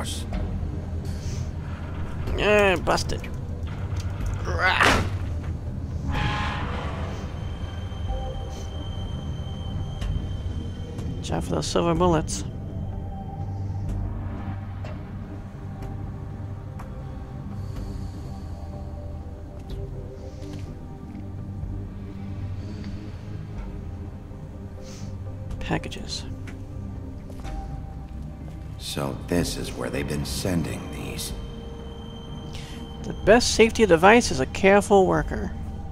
course. Yeah, busted. Rah. Watch out for those silver bullets. Packages. So this is where they've been sending these. The best safety device is a careful worker.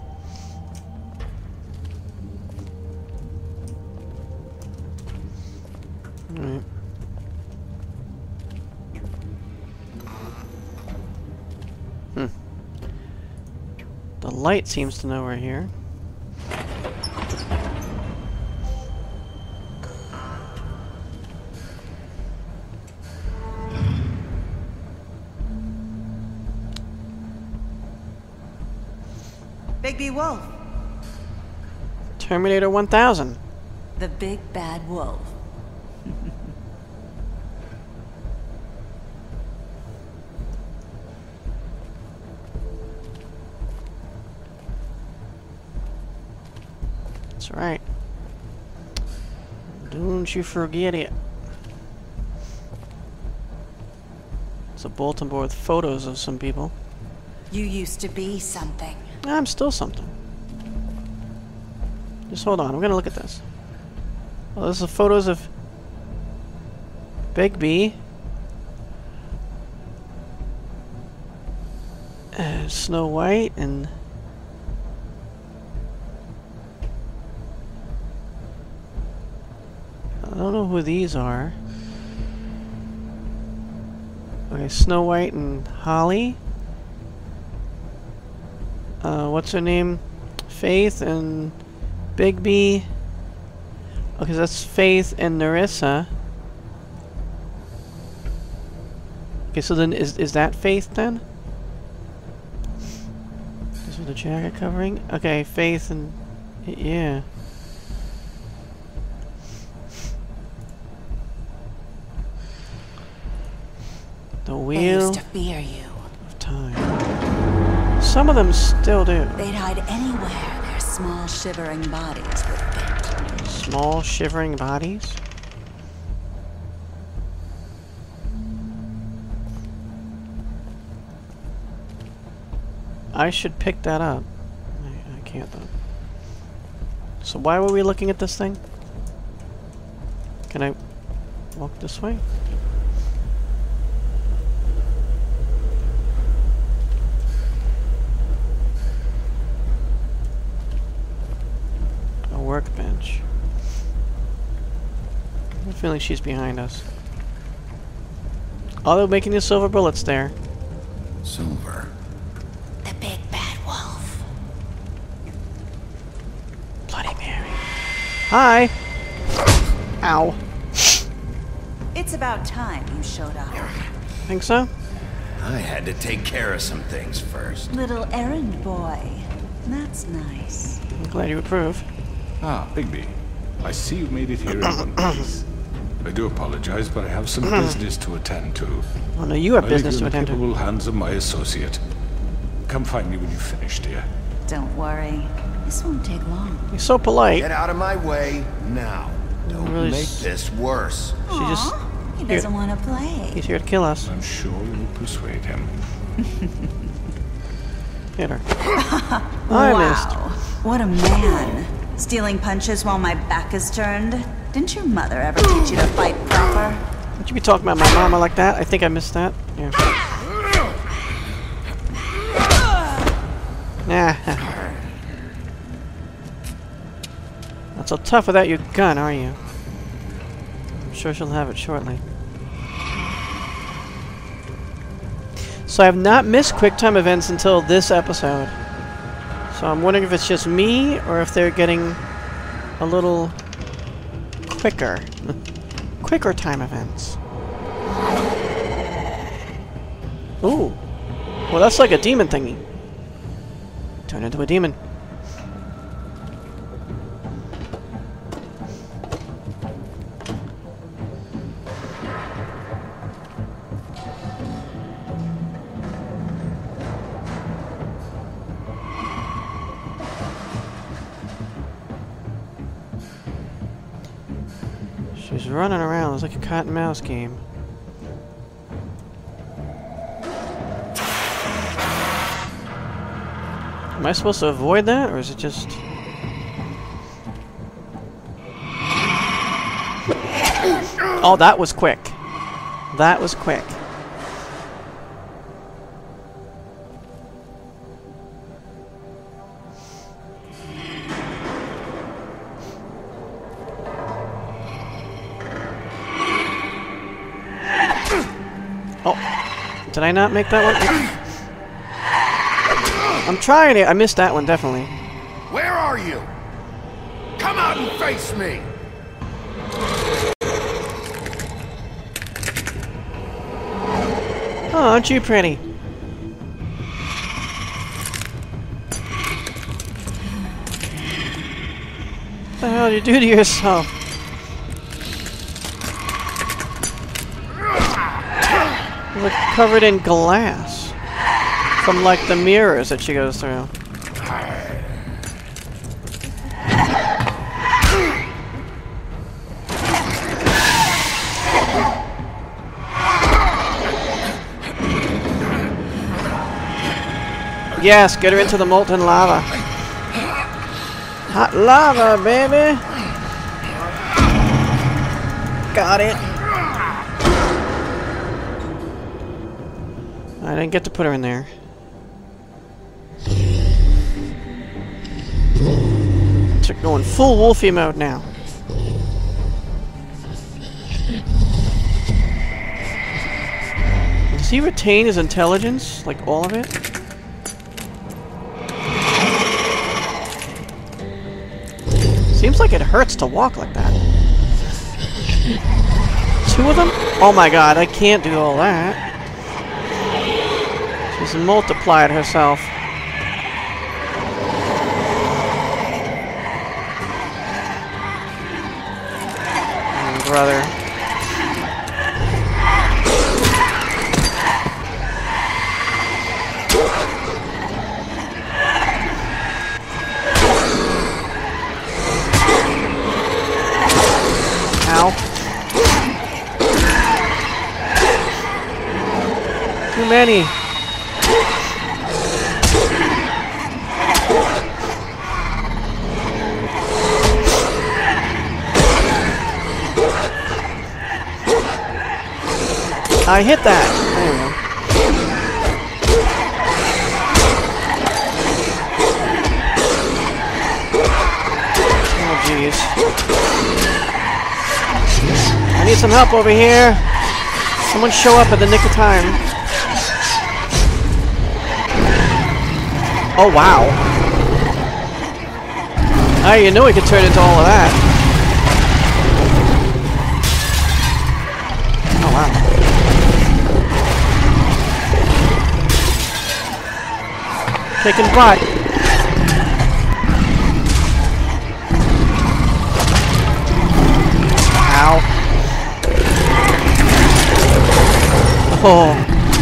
Alright. The light seems to know we're here. Bigby Wolf. Terminator 1000. The big bad wolf. That's right. Don't you forget it. It's a bulletin board with photos of some people. You used to be something. I'm still something. Just hold on, we're gonna look at this. Well, this is photos of Bigby, Snow White, and I don't know who these are. Okay, Snow White and Holly. What's her name? Faith and Bigby. Okay, so that's Faith and Narissa. Okay, so then is that Faith then? This is the jacket covering? Okay, Faith and... yeah. The They wheel used to fear you. of time. Some of them still do. They'd hide anywhere their small shivering bodies would fit. Small shivering bodies? I should pick that up. I can't though. So why were we looking at this thing? Can I walk this way? A workbench. I have a feeling she's behind us. Oh, they're making the silver bullets there. Silver. The big bad wolf. Bloody Mary. Hi! Ow. It's about time you showed up. Think so? I had to take care of some things first. Little errand boy. That's nice. I'm glad you approve. Ah, Bigby. I see you made it here in one piece. I do apologize, but I have some business to attend to. Oh no, you have business to attend in the to. capable hands of my associate. Come find me when you've finished, dear. Don't worry. This won't take long. He's so polite. Get out of my way now. Don't Really make this worse. She just... Aw, he doesn't want to play. He's here to kill us. I'm sure you'll persuade him. Hit her. I Wow. What a man. Stealing punches while my back is turned. Didn't your mother ever teach you to fight proper? missed. Would you be talking about my mama like that? I think I missed that. Yeah. Nah. Not so tough without your gun, are you? I'm sure she'll have it shortly. So I have not missed QuickTime events until this episode. So I'm wondering if it's just me, or if they're getting a little quicker. Quicker time events. Ooh. Well, that's like a demon thingy. Turn into a demon. She's running around. It's like a cat and mouse game. Am I supposed to avoid that, or is it just... Oh, that was quick. That was quick. Oh, did I not make that one? I'm trying it. I missed that one, definitely. Where are you? Come out and face me! Oh, aren't you pretty? What the hell did you do to yourself? You look covered in glass. From, like, the mirrors that she goes through. Yes, get her into the molten lava. Hot lava, baby! Got it. I didn't get to put her in there. It's going full Wolfie mode now. Does he retain his intelligence? Like all of it? Seems like it hurts to walk like that. 2 of them? Oh my god, I can't do all that. She's multiplied herself. Oh, brother. Ow. Too many. I hit that. There we go. Oh jeez. I need some help over here. Someone show up at the nick of time. Oh wow. Oh, you know we could turn into all of that. Oh wow. Kicking butt. Ow. Oh.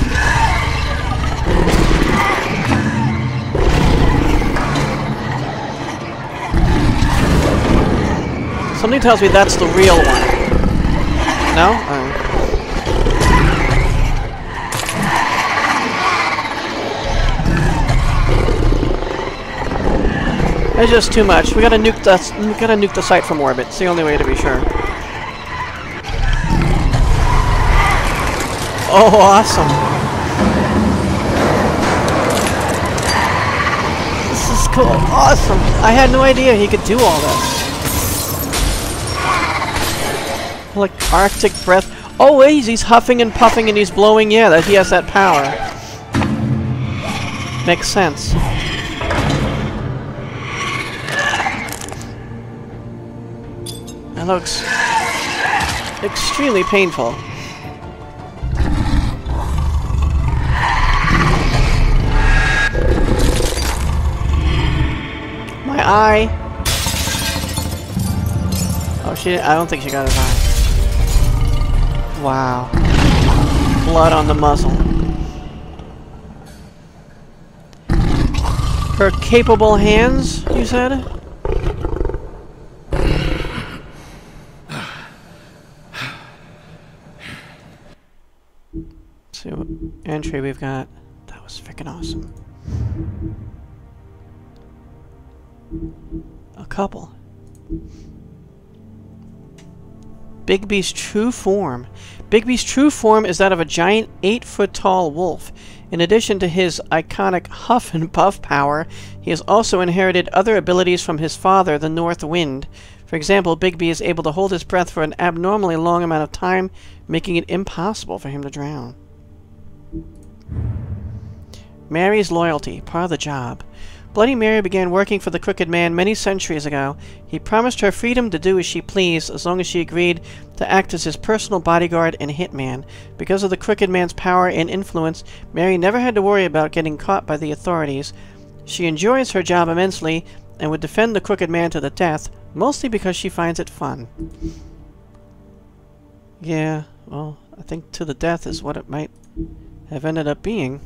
Something tells me that's the real one. No? It's just too much. We gotta nuke the site from orbit. It's the only way to be sure. Oh, awesome. This is cool. Awesome. I had no idea he could do all this. Like Arctic breath. Oh, he's huffing and puffing and he's blowing. Yeah, that he has that power. Makes sense. That looks extremely painful. My eye. Oh, I don't think she got his eye. Wow. Blood on the muzzle. Her capable hands, you said? entry we've got. That was freaking awesome. A couple. Bigby's true form. Bigby's true form is that of a giant 8-foot-tall wolf. In addition to his iconic huff and puff power, he has also inherited other abilities from his father, the North Wind. For example, Bigby is able to hold his breath for an abnormally long amount of time, making it impossible for him to drown. Mary's loyalty, part of the job. Bloody Mary began working for the Crooked Man many centuries ago. He promised her freedom to do as she pleased, as long as she agreed to act as his personal bodyguard and hitman. Because of the Crooked Man's power and influence, Mary never had to worry about getting caught by the authorities. She enjoys her job immensely and would defend the Crooked Man to the death, mostly because she finds it fun. Yeah, well, I think to the death is what it might have ended up being.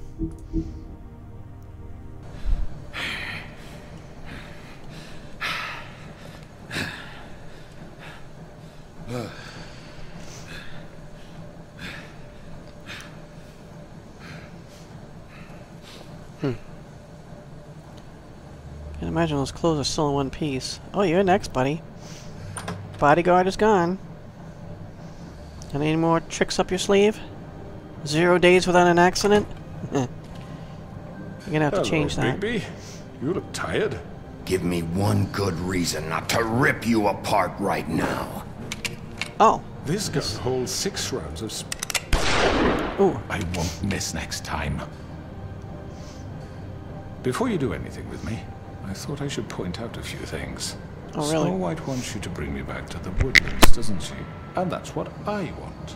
Can't imagine those clothes are still in one piece. Oh, you're next, buddy. Bodyguard is gone. Any more tricks up your sleeve? 0 days without an accident? You're gonna have to change that. Bigby. You look tired. Give me one good reason not to rip you apart right now. Oh. This gun holds 6 rounds of Ooh. I won't miss next time. Before you do anything with me, I thought I should point out a few things. Oh, really? Snow White wants you to bring me back to the woodlands, doesn't she? And that's what I want.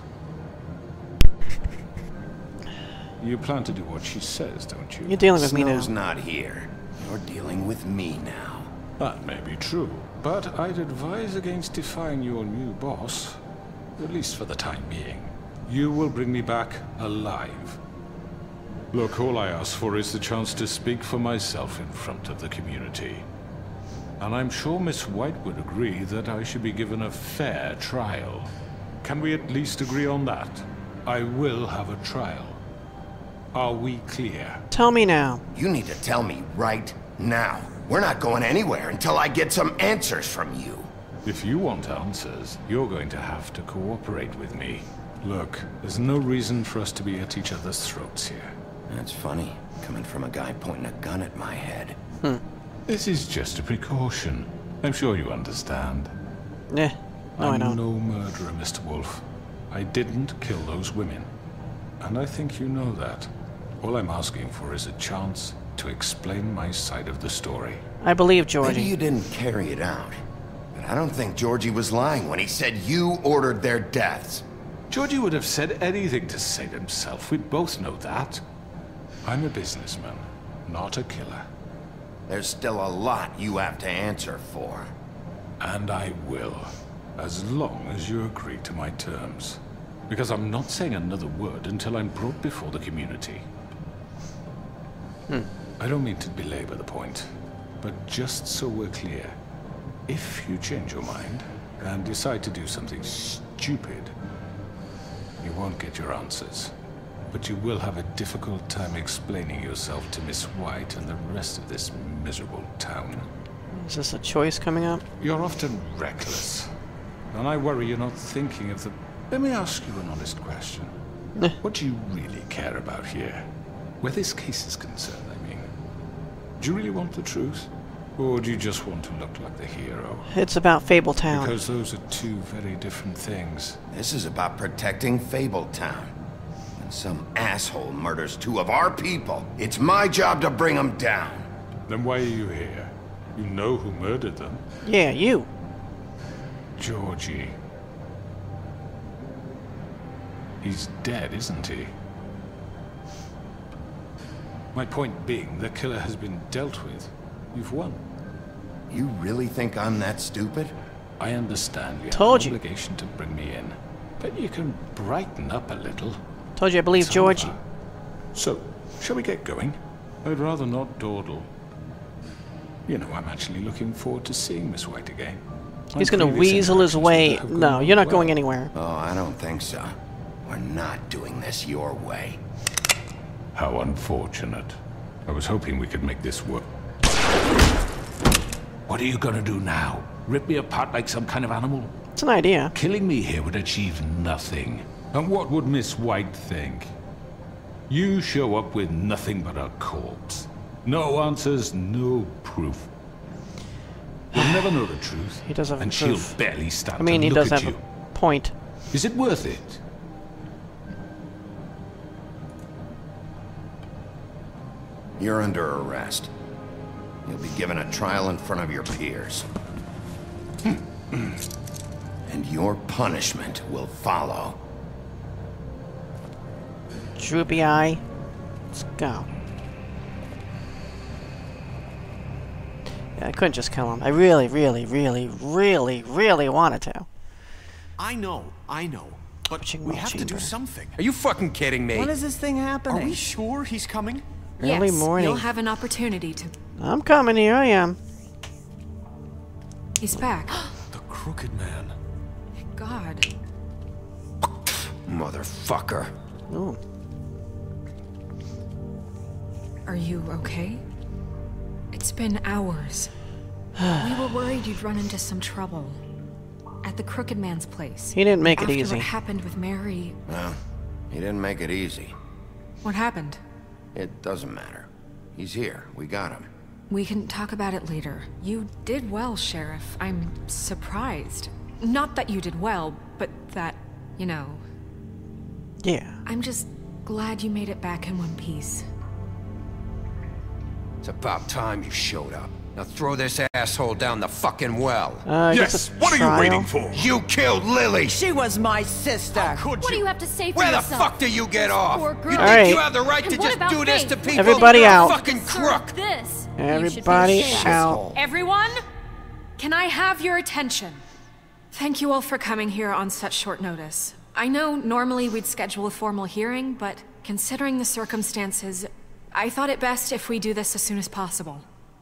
You plan to do what she says, don't you? You're dealing with me now. Snow's not here. You're dealing with me now. That may be true, but I'd advise against defying your new boss, at least for the time being. You will bring me back alive. Look, all I ask for is the chance to speak for myself in front of the community. And I'm sure Miss White would agree that I should be given a fair trial. Can we at least agree on that? I will have a trial. Are we clear? Tell me now. You need to tell me right now. We're not going anywhere until I get some answers from you. If you want answers, you're going to have to cooperate with me. Look, there's no reason for us to be at each other's throats here. That's funny, coming from a guy pointing a gun at my head. This is just a precaution. I'm sure you understand. No, I don't. I'm no murderer, Mr. Wolf. I didn't kill those women. And I think you know that. All I'm asking for is a chance to explain my side of the story. I believe Georgie. Maybe you didn't carry it out. But I don't think Georgie was lying when he said you ordered their deaths. Georgie would have said anything to save himself. We both know that. I'm a businessman, not a killer. There's still a lot you have to answer for. And I will, as long as you agree to my terms. Because I'm not saying another word until I'm brought before the community. I don't mean to belabor the point, but just so we're clear, if you change your mind and decide to do something stupid, you won't get your answers. But you will have a difficult time explaining yourself to Miss White and the rest of this miserable town. Is this a choice coming up? You're often reckless, and I worry you're not thinking of the... Let me ask you an honest question. What do you really care about here? Where this case is concerned, I mean. Do you really want the truth? Or do you just want to look like the hero? It's about Fabletown. Because those are two very different things. This is about protecting Fabletown. When some asshole murders 2 of our people, it's my job to bring them down. Then why are you here? You know who murdered them. Yeah, you. Georgie. He's dead, isn't he? My point being, the killer has been dealt with. You've won. You really think I'm that stupid? I understand you Told have you. an obligation to bring me in. But you can brighten up a little. Told you I believe It's Georgie. over. So, shall we get going? I'd rather not dawdle. You know, I'm actually looking forward to seeing Miss White again. He's gonna weasel his way. No, you're not going anywhere. Oh, I don't think so. We're not doing this your way. How unfortunate. I was hoping we could make this work. What are you gonna do now? Rip me apart like some kind of animal? It's an idea. Killing me here would achieve nothing. And what would Miss White think? You show up with nothing but a corpse. No answers, no proof. You'll never know the truth. He does have and proof. she'll barely stand I mean, to he look does at have you. a point. Is it worth it? You're under arrest. You'll be given a trial in front of your peers. And your punishment will follow. Droopy eye. Let's go. Yeah, I couldn't just kill him. I really wanted to. I know. But Watching we Wall have to do Chamber. something. Are you fucking kidding me? When is this thing Are happening? we sure he's coming? Early morning. You'll have an opportunity to... I'm coming, here I am. He's back. The Crooked Man. God. Motherfucker. Ooh. Are you okay? It's been hours. We were worried you'd run into some trouble. At the Crooked Man's place. He didn't make it After easy. what happened with Mary... Well, he didn't make it easy. What happened? It doesn't matter. He's here. We got him. We can talk about it later. You did well, Sheriff. I'm surprised. Not that you did well, but that, you know... Yeah. I'm just glad you made it back in one piece. It's about time you showed up. Now throw this asshole down the fucking well. I guess Yes, a what are you trial. waiting for? You killed Lily! She was my sister. Could What do you have to say for Where the yourself? fuck do you get off? Poor girl. You All think right. you have the right And to what just about do this to Faith? people? Everybody You're out. a fucking crook! This. Everybody You should be out. ashamed. Everyone, can I have your attention? Thank you all for coming here on such short notice. I know normally we'd schedule a formal hearing, but considering the circumstances, I thought it best if we do this as soon as possible.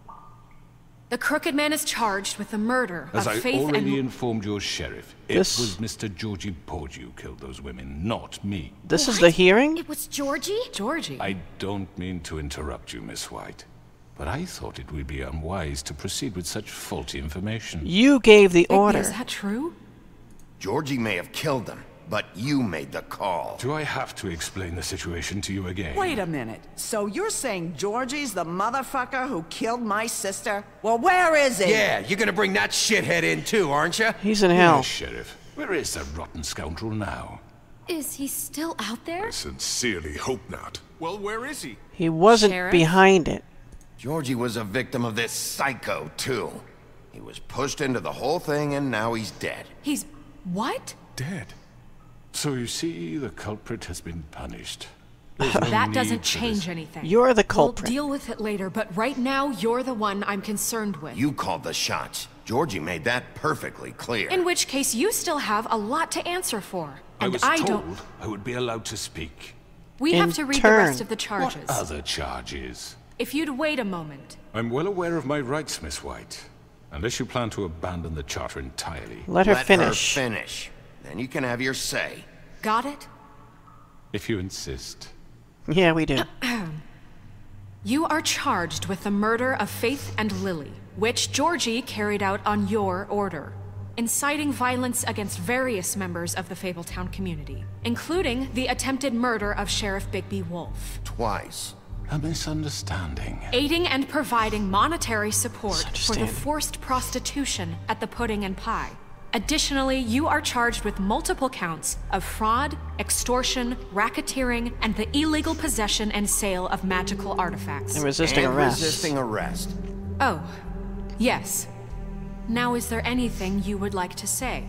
The Crooked Man is charged with the murder As of I Faith already and... informed your sheriff, it This- was Mr. Georgie Porge who killed those women, not me. This is What? the hearing? It was Georgie? Georgie. I don't mean to interrupt you, Miss White, but I thought it would be unwise to proceed with such faulty information. You gave the Bigby, order. Is that true? Georgie may have killed him, but you made the call. Do I have to explain the situation to you again? Wait a minute. So you're saying Georgie's the motherfucker who killed my sister? Well, where is he? Yeah, you're gonna bring that shithead in too, aren't you? He's in hell. Yes, Sheriff. Where is that rotten scoundrel now? Is he still out there? Sincerely hope not. Well, where is he? He wasn't Sheriff? behind it. Georgie was a victim of this psycho, too. He was pushed into the whole thing, and now he's dead. He's... what? Dead. So you see, the culprit has been punished. That need doesn't for change this. anything. You're the We'll culprit. deal with it later, but right now, you're the one I'm concerned with. You called the shots. Georgie made that perfectly clear. In which case, you still have a lot to answer for. I And was I told don't... I would be allowed to speak. We In have to read the turn. rest of the charges. What other charges? If you'd wait a moment. I'm well aware of my rights, Miss White. Unless you plan to abandon the charter entirely. Let her Let finish. her finish. Then you can have your say. Got it? If you insist. Yeah, we do. You are charged with the murder of Faith and Lily, which Georgie carried out on your order, inciting violence against various members of the Fabletown community, including the attempted murder of Sheriff Bigby Wolf, Twice. A misunderstanding. aiding and providing monetary support for the Misunderstanding. forced prostitution at the Pudding and Pie. Additionally, you are charged with multiple counts of fraud, extortion, racketeering, and the illegal possession and sale of magical artifacts. And resisting and arrest. resisting arrest. Oh, yes. Now, is there anything you would like to say?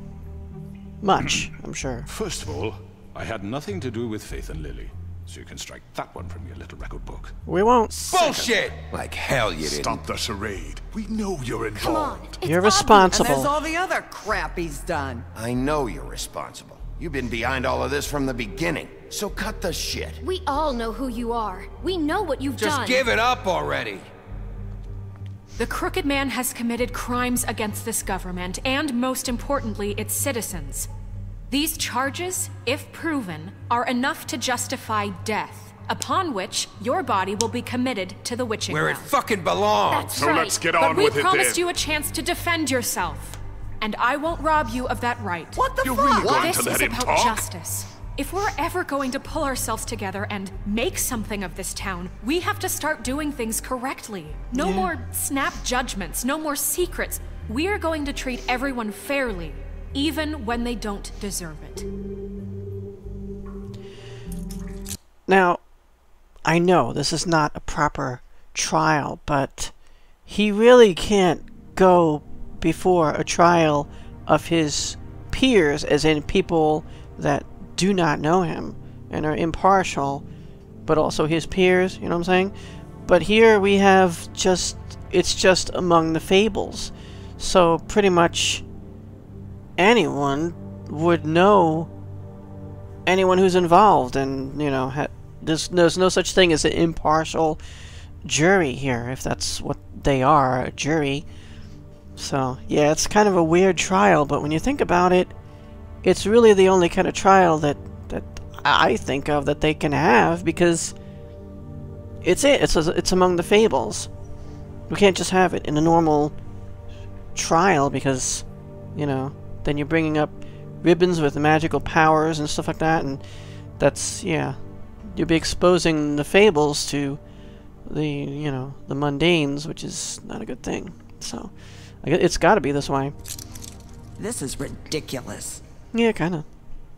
Much, I'm sure. First of all, I had nothing to do with Faith and Lily. So you can strike that one from your little record book. We won't. Bullshit! Like hell you didn't. Stop the charade. We know you're Come on. involved. It's You're obvious. And responsible. there's all the other crap he's done. I know you're responsible. You've been behind all of this from the beginning. So cut the shit. We all know who you are. We know what you've Just done. give it up already. The Crooked Man has committed crimes against this government and, most importantly, its citizens. These charges, if proven, are enough to justify death. upon which your body will be committed to the witching Where it realm. fucking belongs. That's So right. let's get but on we with it promised then. you a chance to defend yourself. And I won't rob you of that right. What the You're fuck? really going This to let is him about talk? justice. If we're ever going to pull ourselves together and make something of this town, we have to start doing things correctly. No more snap judgments, no more secrets. We're going to treat everyone fairly, even when they don't deserve it. Now, I know this is not a proper trial, but he really can't go before a trial of his peers, as in people that do not know him and are impartial, but also his peers, you know what I'm saying? But here we have it's just among the fables. So pretty much anyone would know anyone who's involved, and, you know, there's no such thing as an impartial jury here, if that's what they are, a jury. So, yeah, it's kind of a weird trial, but when you think about it, it's really the only kind of trial that I think of that they can have, because it's among the fables. We can't just have it in a normal trial, because, you know, then you're bringing up ribbons with magical powers and stuff like that, and that's, yeah, you'll be exposing the fables to the, you know, the mundanes, which is not a good thing. So, it's got to be this way. This is ridiculous. Yeah, kind of.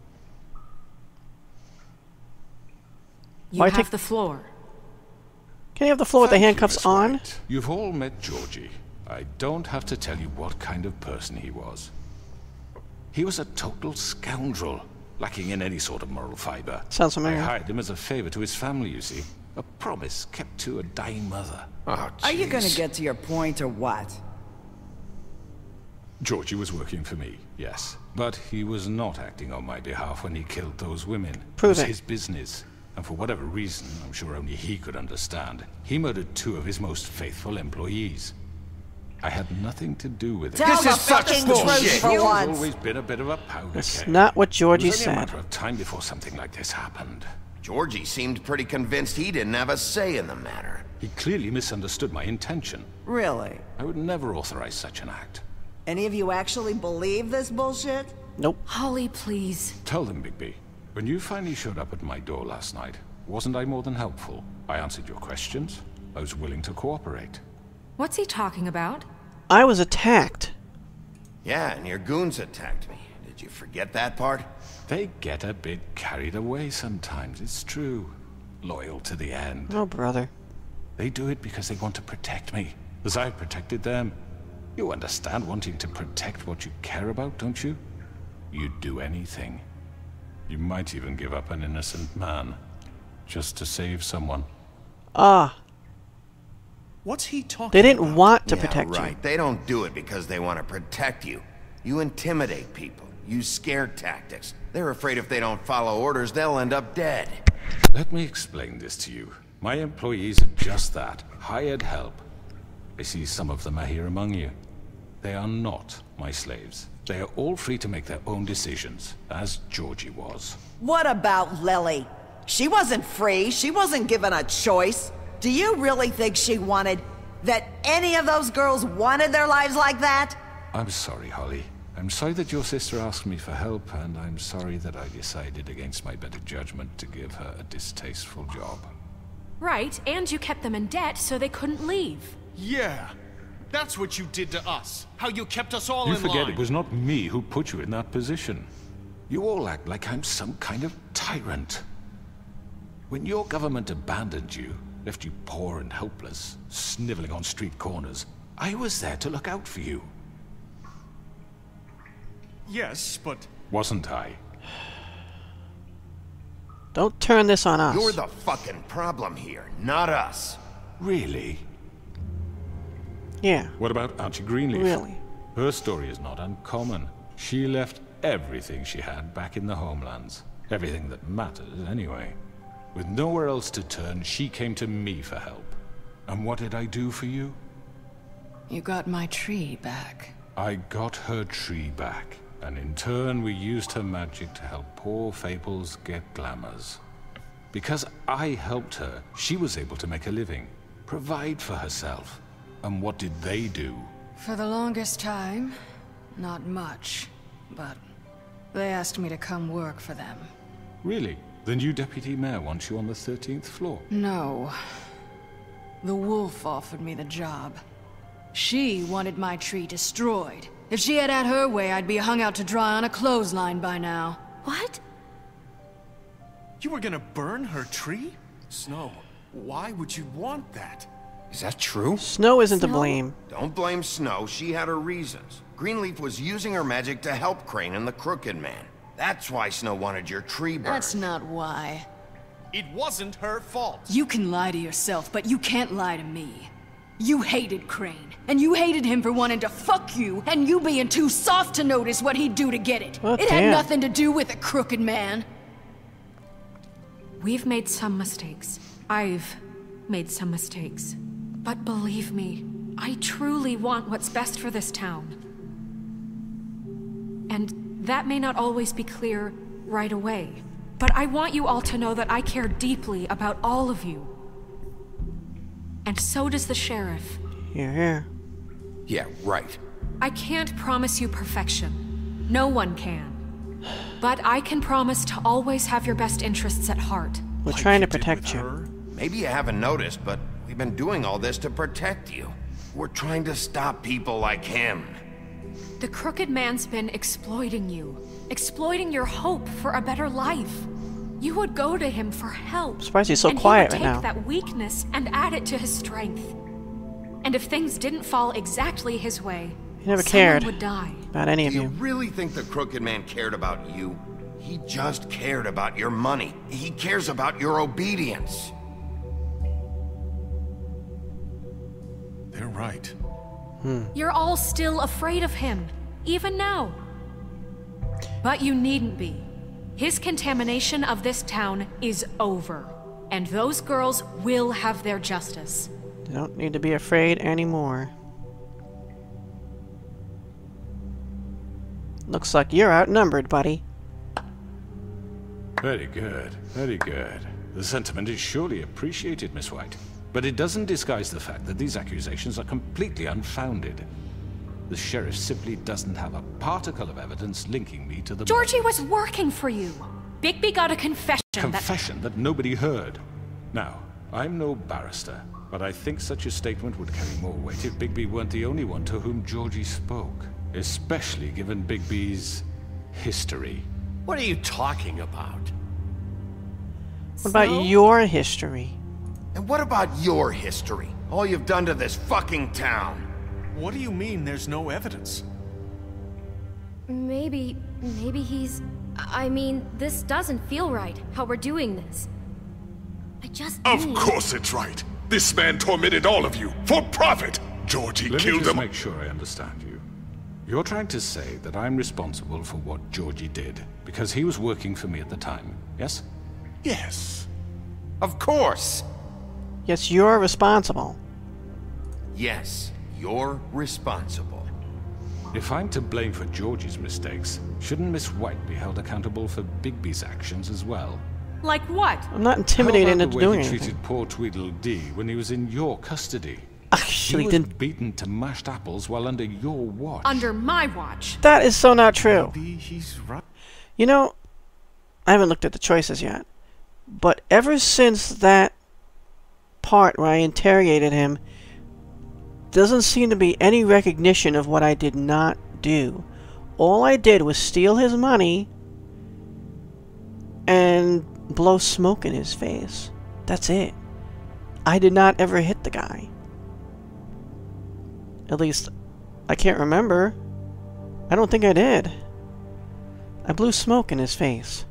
You Why have take the floor. Can you have the floor with the Thank you, handcuffs Miss on? Wright. You've all met Georgie. I don't have to tell you what kind of person he was. He was a total scoundrel, lacking in any sort of moral fiber. Sounds familiar. I hired him as a favor to his family, you see. A promise kept to a dying mother. Oh, Are you gonna jeez. get to your point or what? Georgie was working for me, yes. But he was not acting on my behalf when he killed those women. Prove It was it. his business. And for whatever reason, I'm sure only he could understand, he murdered 2 of his most faithful employees. I had nothing to do with it. Tell This the is such fucking bullshit. truth for He's once. always been a bit of a powder That's keg. not what Georgie It was only a said. matter of time before something like this happened. Georgie seemed pretty convinced he didn't have a say in the matter. He clearly misunderstood my intention. Really? I would never authorize such an act. Any of you actually believe this bullshit? Nope. Holly, please. Tell them, Bigby. When you finally showed up at my door last night, wasn't I more than helpful? I answered your questions. I was willing to cooperate. What's he talking about? I was attacked. Yeah, and your goons attacked me. Did you forget that part? They get a bit carried away sometimes, it's true. Loyal to the end. Oh, brother. They do it because they want to protect me, as I protected them. You understand wanting to protect what you care about, don't you? You'd do anything. You might even give up an innocent man, just to save someone. Ah, What's he talking they didn't about? want to Yeah, protect right. you. They don't do it because they want to protect you. You intimidate people. Use scare tactics. They're afraid if they don't follow orders, they'll end up dead. Let me explain this to you. My employees are just that, hired help. I see some of them are here among you. They are not my slaves. They are all free to make their own decisions, as Georgie was. What about Lily? She wasn't free. She wasn't given a choice. Do you really think she wanted... that any of those girls wanted their lives like that? I'm sorry, Holly. I'm sorry that your sister asked me for help, and I'm sorry that I decided against my better judgment to give her a distasteful job. Right, and you kept them in debt so they couldn't leave. Yeah. That's what you did to us. How you kept us all You in forget line. it was not me who put you in that position. You all act like I'm some kind of tyrant. When your government abandoned you, left you poor and helpless, sniveling on street corners, I was there to look out for you. Yes, but... Wasn't I? Don't turn this on us. You're the fucking problem here, not us. Really? Yeah, What about Auntie Greenleaf? really. Her story is not uncommon. She left everything she had back in the homelands. Everything that mattered, anyway. With nowhere else to turn, she came to me for help. And what did I do for you? You got my tree back. I got her tree back. And in turn, we used her magic to help poor Fables get glamours. Because I helped her, she was able to make a living, provide for herself. And what did they do? For the longest time, not much. But they asked me to come work for them. Really? The new deputy mayor wants you on the 13th floor? No. The wolf offered me the job. She wanted my tree destroyed. If she had her way, I'd be hung out to dry on a clothesline by now. What? You were gonna burn her tree? Snow, why would you want that? Is that true? Snow isn't to blame. Don't blame Snow, she had her reasons. Greenleaf was using her magic to help Crane and the Crooked Man. That's why Snow wanted your tree burned. That's not why. It wasn't her fault. You can lie to yourself, but you can't lie to me. You hated Crane, and you hated him for wanting to fuck you, and you being too soft to notice what he'd do to get it. Oh, it had nothing to do with the Crooked Man. We've made some mistakes. I've made some mistakes. But believe me, I truly want what's best for this town. And that may not always be clear right away. But I want you all to know that I care deeply about all of you. And so does the sheriff. Yeah. Yeah, right. I can't promise you perfection. No one can. But I can promise to always have your best interests at heart. We're trying to protect you. Maybe you haven't noticed, but we've been doing all this to protect you. We're trying to stop people like him. The Crooked Man's been exploiting you. Exploiting your hope for a better life. You would go to him for help. Surprised he's so quiet right now. And he would take that weakness and add it to his strength. And if things didn't fall exactly his way, he never cared someone would die. about any of Do you. you really think the Crooked Man cared about you? He just cared about your money. He cares about your obedience. They're right. You're all still afraid of him, even now. But you needn't be. His contamination of this town is over. And those girls will have their justice. You don't need to be afraid anymore. Looks like you're outnumbered, buddy. Very good, very good. The sentiment is surely appreciated, Miss White. But it doesn't disguise the fact that these accusations are completely unfounded. The sheriff simply doesn't have a particle of evidence linking me to the... Georgie was working for you. Bigby got a confession that nobody heard. Now, I'm no barrister, but I think such a statement would carry more weight if Bigby weren't the only one to whom Georgie spoke. Especially given Bigby's history. What are you talking about? What about your history? And what about your history? All you've done to this fucking town. What do you mean there's no evidence? Maybe he's... I mean, this doesn't feel right, how we're doing this. I just Of course it's right. This man tormented all of you, for profit. Georgie Let killed me just him. make sure I understand you. You're trying to say that I'm responsible for what Georgie did, because he was working for me at the time, yes? Yes. Of course. Yes, you're responsible. Yes, you're responsible. If I'm to blame for Georgie's mistakes, shouldn't Miss White be held accountable for Bigby's actions as well? Like what? I'm not intimidated into doing How about the way he anything. treated poor Tweedledee when he was in your custody? Actually, he was didn't. beaten to mashed apples while under your watch. Under my watch. That is so not true. Maybe he's right. You know, I haven't looked at the choices yet, but ever since that part where I interrogated him, doesn't seem to be any recognition of what I did not do. All I did was steal his money and blow smoke in his face. That's it. I did not ever hit the guy. At least, I can't remember. I don't think I did. I blew smoke in his face.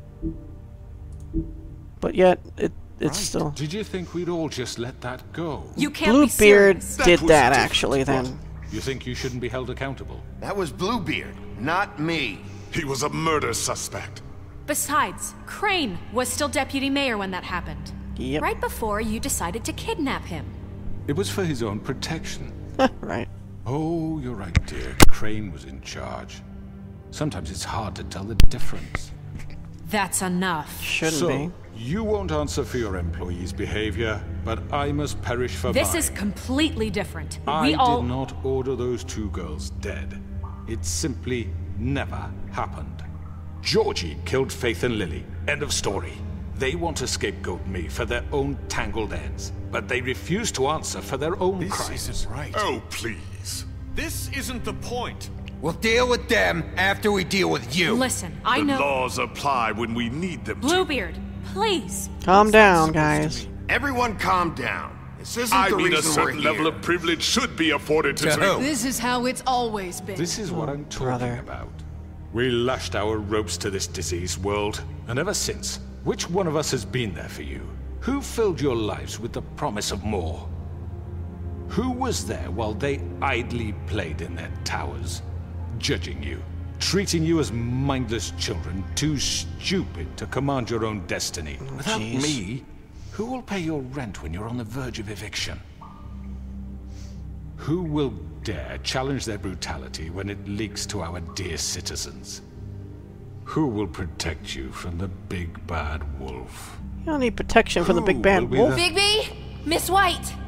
But yet, it's still... Did you think we'd all just let that go? You can't be Bluebeard serious. did was that, different. actually, then. You think you shouldn't be held accountable? That was Bluebeard, not me. He was a murder suspect. Besides, Crane was still deputy mayor when that happened. Yep. Right before you decided to kidnap him. It was for his own protection. Right. Oh, you're right, dear. Crane was in charge. Sometimes it's hard to tell the difference. That's enough. Shouldn't be. You won't answer for your employees' behavior, but I must perish for This mine. is completely different. I We all... did not order those 2 girls dead. It simply never happened. Georgie killed Faith and Lily. End of story. They want to scapegoat me for their own tangled ends, but they refuse to answer for their own crimes. This isn't right. Oh, please. This isn't the point. We'll deal with them after we deal with you. Listen, I The know... laws apply when we need them to. Bluebeard, please. Calm down, guys. Everyone calm down. This isn't I the mean, a reason we're certain here. level of privilege should be afforded to... To who? This is how it's always been. This is what I'm talking brother. about. We lashed our ropes to this diseased world, and ever since, which one of us has been there for you? Who filled your lives with the promise of more? Who was there while they idly played in their towers, judging you, treating you as mindless children, too stupid to command your own destiny? Without jeez. me, who will pay your rent when you're on the verge of eviction? Who will dare challenge their brutality when it leaks to our dear citizens? Who will protect you from the big bad wolf? You don't need protection from the big Who bad will be wolf. the- Bigby! Miss White!